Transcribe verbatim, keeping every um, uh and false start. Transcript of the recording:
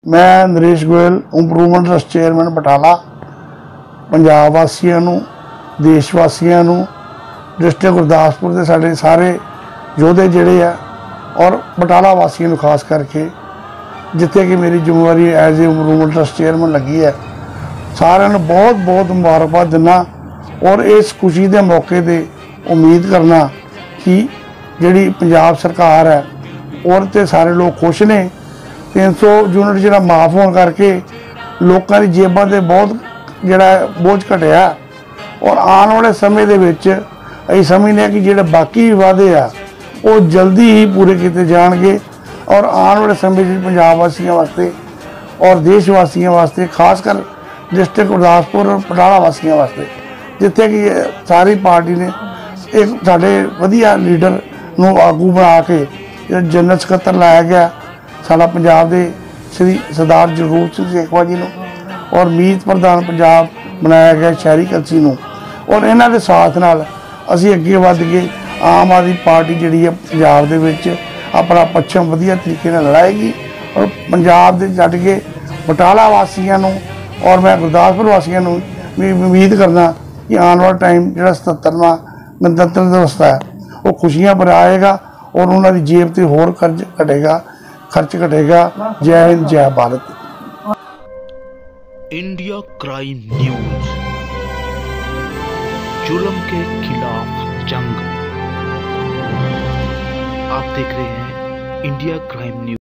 मैं Naresh Goyal improvement trust chairman Batala Punjab वासियों नूं देश वासियों नूं डिस्ट्रिक्ट गुरदासपुर के साढ़े सारे योधे जिहड़े आ और बटाला वासियों नूं खास करके जिथे कि मेरी जिम्मेवारी as a improvement trust chairman लगी है सारिਆਂ ਨੂੰ बहुत बहुत मुबारकबाद दिना और इस खुशी के मौके पर उम्मीद करना कि जिहड़ी पंजाब सरकार है और तो सारे लोग खुश ने तीन सौ यूनिट जो माफ होने करके लोगों की जेबां से बहुत जोड़ा बोझ घटिया और आने वाले समय के अं समझने कि जोड़े बाकी वादे आ वो जल्दी ही पूरे किए जाएंगे और आने वाले समय पंजाब वासियों वास्ते और देशवासियों वास्ते खासकर डिस्ट्रिक्ट गुरदासपुर और बटाला वासियों वास्ते जिथे कि सारी पार्टी ने एक साढ़े वधिया लीडर नूं आगू बना के जनरल सकत्तर लाया गया साडा पंजाब दे श्री सरदार जगरूप सिंह सेखवा जी नूं और मीत प्रधान पंजाब बनाया गया शहरी कलसी नूं और इन्हां दे साथ नाल असीं अगे वध के आम आदमी पार्टी जिहड़ी है पंजाब दे विच अपना पच्छम वधिया तरीके नाल लड़ाएगी और पंजाब दे छड्ड के बटाला वासियों नूं और मैं गुरदासपुर वासियों नूं भी उम्मीद करना कि आने वाला टाइम जो सतहत्तरवां गणतंत्र दिवस है वो खुशियां पर आएगा और उन्होंने जेब से होर खर्च घटेगा खर्च घटेगा। जय हिंद जय भारत। इंडिया क्राइम न्यूज, जुल्म के खिलाफ जंग। आप देख रहे हैं इंडिया क्राइम न्यूज।